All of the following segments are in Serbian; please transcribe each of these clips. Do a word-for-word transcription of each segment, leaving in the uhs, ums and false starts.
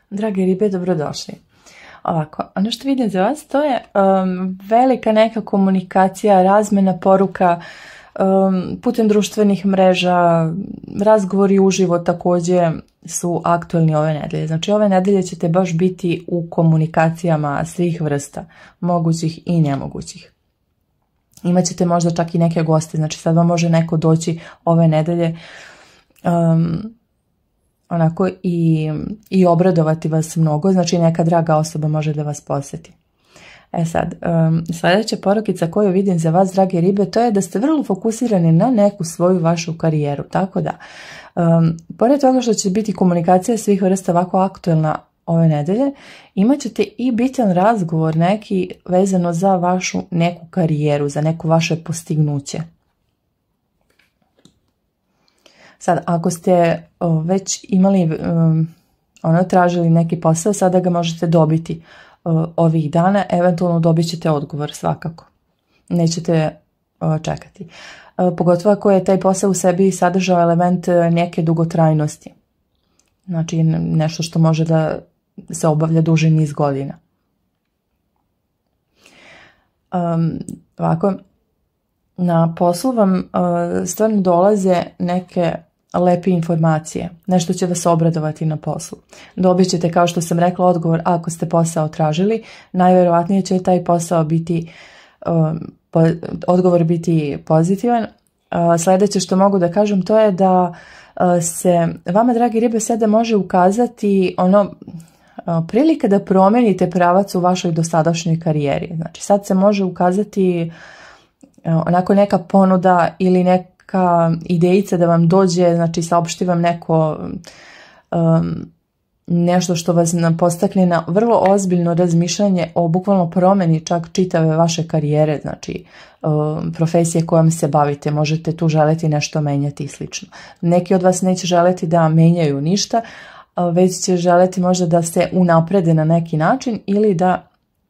Drage ribe, dobrodošli. Ovako, ono što vidim za vas to je um, velika neka komunikacija, razmena poruka um, putem društvenih mreža, razgovori uživo također su aktualni ove nedelje. Znači ove nedelje ćete baš biti u komunikacijama svih vrsta, mogućih i nemogućih. Imaćete možda čak i neke goste, znači sad vam može neko doći ove nedelje um, onako i, i obradovati vas mnogo, znači neka draga osoba može da vas posjeti. E sad, um, sljedeća porukica koju vidim za vas, drage ribe, to je da ste vrlo fokusirani na neku svoju vašu karijeru, tako da, um, pored toga što će biti komunikacija svih vrsta ovako aktualna ove nedelje, imat ćete i bitan razgovor neki vezano za vašu neku karijeru, za neko vaše postignuće. Sad, ako ste o, već imali, um, ono, tražili neki posao, sada ga možete dobiti o, ovih dana, eventualno dobit ćete odgovor svakako. Nećete o, čekati. O, pogotovo ako je taj posao u sebi sadržao element neke dugotrajnosti. Znači nešto što može da se obavlja duži niz godina. Um, ovako, na poslu vam uh, stvarno dolaze neke lepe informacije, nešto će vas obradovati na poslu. Dobit ćete, kao što sam rekla, odgovor ako ste posao tražili, najvjerovatnije će taj posao biti, um, po, odgovor biti pozitivan. Uh, sljedeće što mogu da kažem to je da uh, se vama, dragi ribe, sada može ukazati ono uh, prilika da promijenite pravac u vašoj dosadašnjoj karijeri. Znači sad se može ukazati uh, onako neka ponuda ili neka idejica da vam dođe, znači saopšti vam neko um, nešto što vas postakne na vrlo ozbiljno razmišljanje o bukvalno promjeni čak čitave vaše karijere, znači um, profesije kojom se bavite, možete tu želeti nešto menjati i slično. Neki od vas neće želeti da menjaju ništa, već će želeti možda da se unaprede na neki način ili da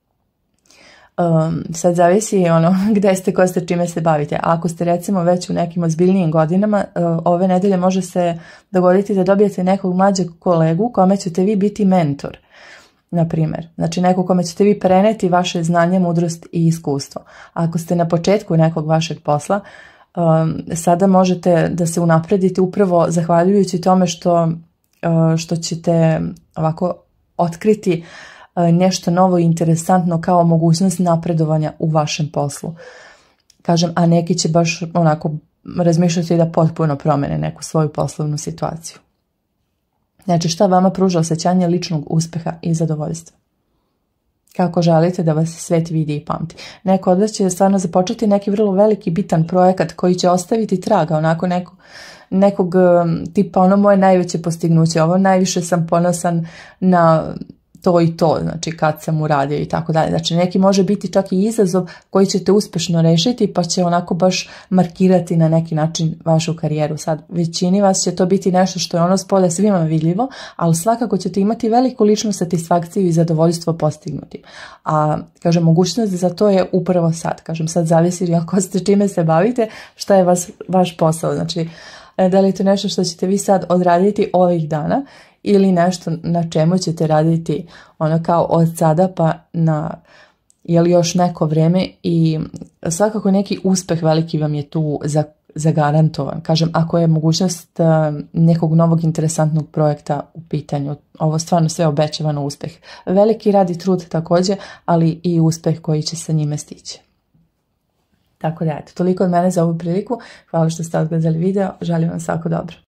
Um, sad zavisi ono gde ste, ko ste, čime se bavite. A ako ste recimo već u nekim ozbiljnijim godinama, uh, ove nedelje može se dogoditi da dobijete nekog mlađeg kolegu kome ćete vi biti mentor, na primjer. Znači neko kome ćete vi preneti vaše znanje, mudrost i iskustvo. A ako ste na početku nekog vašeg posla, um, sada možete da se unapredite upravo zahvaljujući tome što, uh, što ćete ovako otkriti nešto novo i interesantno kao mogućnost napredovanja u vašem poslu. Kažem, a neki će baš onako razmišljati da potpuno promene neku svoju poslovnu situaciju. Znači, šta vama pruža osjećanje ličnog uspeha i zadovoljstva? Kako želite da vas svet vidi i pamti? Neko od vas će stvarno započeti neki vrlo veliki bitan projekat koji će ostaviti traga, onako neko, nekog tipa ono moje najveće postignuće, ovo najviše sam ponosan na to i to, znači kad sam uradio i tako dalje. Znači neki može biti čak i izazov koji ćete uspješno rešiti pa će onako baš markirati na neki način vašu karijeru. Sad većini vas će to biti nešto što je ono s polja svima vidljivo, ali svakako ćete imati veliku ličnu satisfakciju i zadovoljstvo postignuti. A kažem, mogućnost za to je upravo sad. Kažem, sad zavisi ako ste čime se bavite, šta je vas, vaš posao. Znači da li je to nešto što ćete vi sad odraditi ovih dana ili nešto na čemu ćete raditi ono kao od sada pa na jel još neko vrijeme i svakako neki uspeh veliki vam je tu zagarantovan. Kažem, ako je mogućnost nekog novog interesantnog projekta u pitanju, ovo stvarno sve obećavano uspeh. Veliki rad i trud također, ali i uspeh koji će sa njime stići. Tako da, eto, toliko od mene za ovu priliku. Hvala što ste odgledali video, želim vam svako dobro.